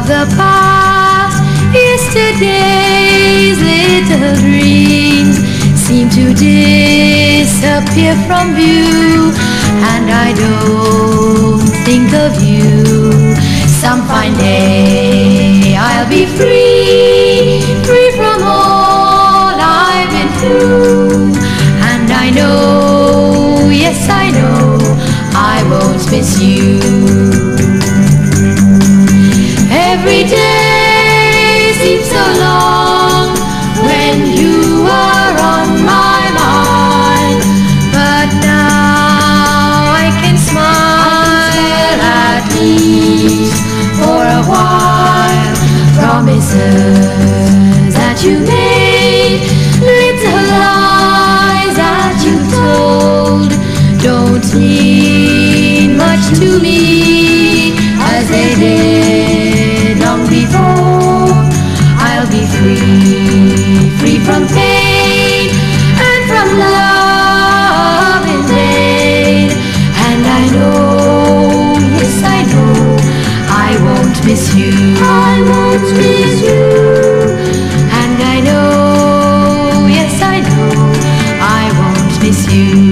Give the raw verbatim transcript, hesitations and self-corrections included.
the past. Yesterday's little dreams seem to disappear from view, and I don't think of you. Some fine day I'll be free, free from all I've been through. And I know, yes I know, I won't miss you. Every day seems so long when you are on my mind, but now I can smile at least for a while. Promises that you made, little lies that you told, don't mean much to me as they did long before. I'll be free, free from pain and from love in vain. And I know, yes I know, I won't miss you. I won't miss you. And I know, yes I know, I won't miss you.